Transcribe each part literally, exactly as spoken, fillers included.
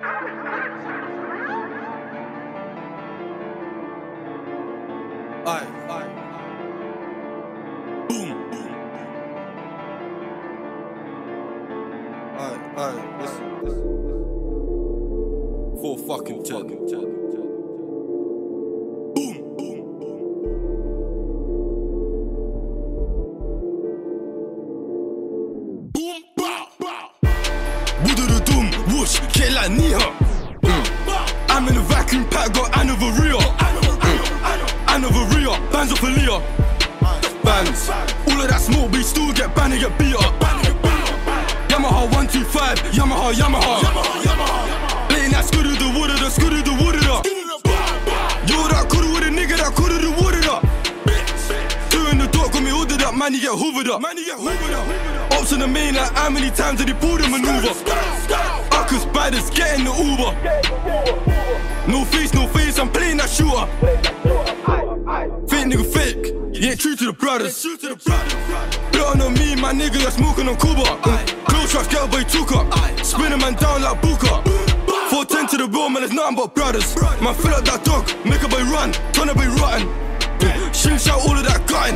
Aye, aye. Boom, boom. Aye, aye. Listen, listen. Four fucking ten. Boom, boom, boom. Boom, bow, bow. Woo-do-do-doom, whoosh, get like Nia. Mm. I'm in a vacuum pack, got Anavaria. Anavaria, bands off a Leah. Bands, all of that smoke, we still get banned and get beat up. Yamaha one two five, Yamaha, Yamaha. Playing that scooter, the wood of the scooter, the wood of the. Yo, that coulda with a nigga, that coulda the wood of the. Two in the door, got me ordered up, man, you get hoovered up. Ops on the main, like how many times did he pull the maneuver? Uckers, badders, get in the Uber. No face, no face, I'm playing that shooter. Fake nigga fake, you ain't true to the brothers. Blood on me, my nigga, you're smoking on Cuba. Close shots, get boy took up. Spin a man down like Booker. four ten to the road, man, it's nothing but brothers. Man, fill up that dog, make a boy run, turn a boy rotten. Shin shout all of that cutting.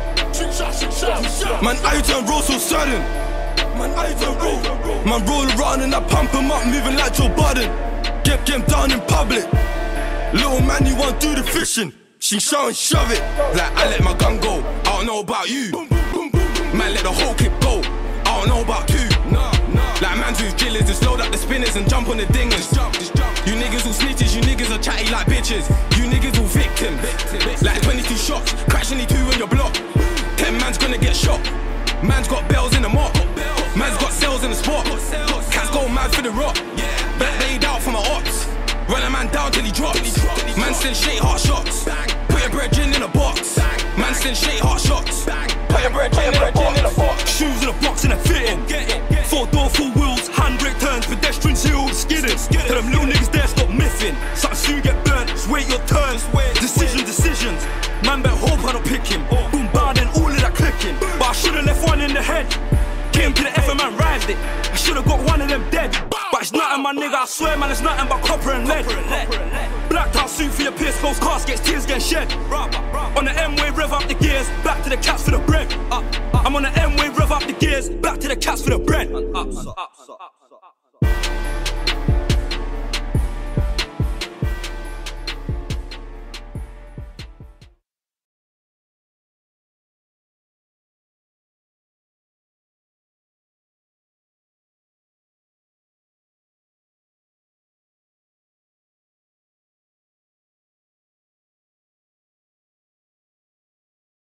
Man, I turn roll so sudden. Man, I turn roll. Man, roll around and I pump him up, moving like Joe Budden. Get him down in public. Little man, you want do the fishing. She shout and shove it. Like I let my gun go, I don't know about you. Man, let the whole clip go, I don't know about you. Like man who's drillers, just load up the spinners and jump on the dingers. You niggas all snitches, you niggas are chatty like bitches. You niggas all victims. Like twenty-two shots, crash twenty-two on your block. Ten man's gonna get shot. Man's got bells in the mop. Man's got cells in the spot. Cats go mad for the rock. Bet laid out for my ops. Run a man down till he drops. Man still shake hard shots. Put your bread in a box. Man still shake hard shots. Put your bread in a box. Shoes in a box and a fitting. Four door, four wheels, handbrake turns, pedestrians here all skidding. Tell them little niggas there stop miffing. Something soon get burnt, just wait your turn. Decisions, decisions. Man better hope I don't pick him. Boom, bad and all of that clicking. But I should've left one in the head. Came to the F and man rived it. I should've got one of them dead. But it's nothing, my nigga, I swear, man, it's nothing but copper and lead. Blacked out suit for your pierce, close caskets, tears getting shed. On the M-way, rev up the gears, back to the cats for the bread. I'm on the M-way, rev up the gears, back to the cats for the bread.